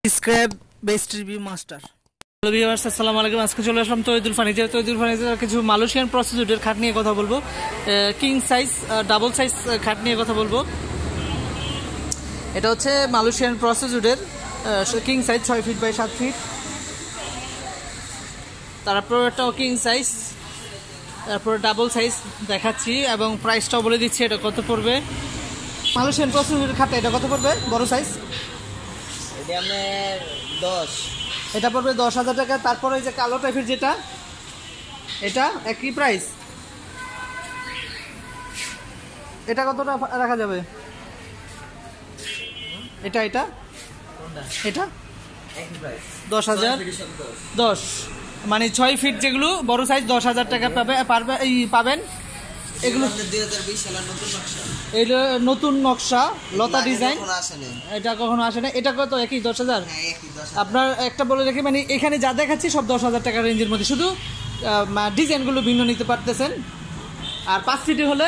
Scrap best review master. Hello viewers, আসসালামু আলাইকুম। আজকে চলে আসলাম তৈদুল ফার্নিচার কিছু মালয়েশিয়ান প্রসিডিউরের খাট নিয়ে কথা বলবো। কিং সাইজ ডাবল সাইজ খাট নিয়ে কথা বলবো। এটা হচ্ছে মালয়েশিয়ান প্রসিডিউরের king size 6 feet by 7 feet. তারপর এটাও কিং সাইজ, তারপর ডাবল সাইজ দেখাচ্ছি এবং প্রাইসটাও বলে দিচ্ছি এটা কত পড়বে। মালয়েশিয়ান প্রসিডিউরের খাট এটা কত পড়বে বড় সাইজ? এটা পড়বে 10,000 টাকা। তারপরে এই যে কালো টাইপের যেটা, এটা একই প্রাইস। এটা কতটা রাখা যাবে? এটা এটা এটা 10,000, 10 মানে 6 ফিট যেগুলো বড় সাইজ 10,000 টাকা পাবেন। এগুলো 2020 সালের নতুন নকশা। এইটা নতুন নকশা, লতা ডিজাইন। এটা কখনো আসে না। এটা কত? একই 10,000। আপনার একটা বলে রাখি, মানে এখানে যা দেখাচ্ছি সব 10,000 টাকার রেঞ্জের মধ্যে, শুধু ডিজাইনগুলো ভিন্ন নিতে পারতেছেন। আর 5 ফিট হলে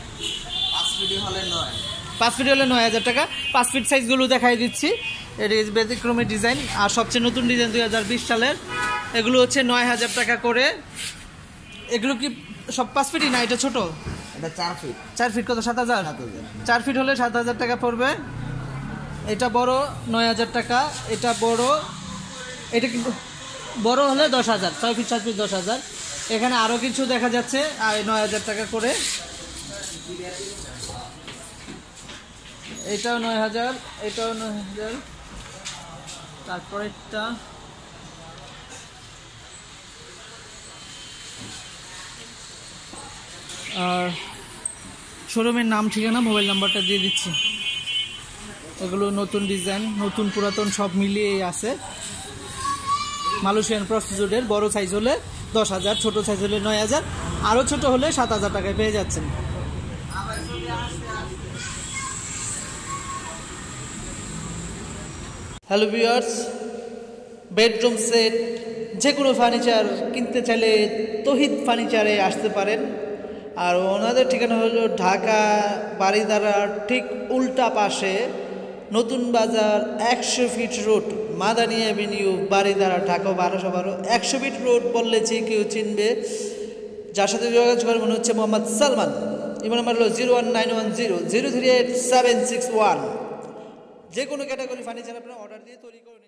9,000 টাকা। 5 ফিট সাইজগুলো দেখাই দিচ্ছি। এটা ব্যতিক্রমী ডিজাইন আর সবচেয়ে নতুন ডিজাইন 2020 সালের। এগুলো হচ্ছে 9,000 টাকা করে। এগুলো কি সব 5 ফিটই না? এটা ছোট, এটা 4 ফিট। 4 ফিট কত? 7,000। 4 ফিট হলে 7,000 টাকা পড়বে। এটা বড় 9,000 টাকা। এটা বড়, এটা কিন্তু বড় হলে 10,000। 6 ফিট 7 ফিট 10,000। এখানে আরও কিছু দেখা যাচ্ছে আর 9,000 টাকা করে। এটাও 9,000, এটাও 9,000। তারপর একটা আর শোরুমের নাম, ঠিকানা, মোবাইল নাম্বারটা দিয়ে দিচ্ছি। এগুলো নতুন ডিজাইন, নতুন পুরাতন সব মিলিয়ে আছে। মালয়েশিয়ান প্রসিডিউরের বড় সাইজ হলে 10,000, ছোট সাইজ হলে 9,000, আরও ছোট হলে 7,000 টাকায় পেয়ে যাচ্ছেন। হ্যালো ভিউয়ার্স, বেডরুম সেট যে কোনো ফার্নিচার কিনতে চাইলে তহিদ ফার্নিচারে আসতে পারেন। আর ওনাদের ঠিকানা হলো ঢাকা বারিধারার ঠিক উল্টা পাশে, নতুন বাজার 100 feet road, Madani avenue, Baridhara, Dhaka 1212। 100 feet road বললে যে কেউ চিনবে। যার সাথে যোগাযোগ করে মনে হচ্ছে মোহাম্মদ সালমান। ইমেল নাম্বার হলো 01910 038 761। যে কোনো ক্যাটাগরি ফার্নিচার আপনারা অর্ডার দিয়ে তৈরি করে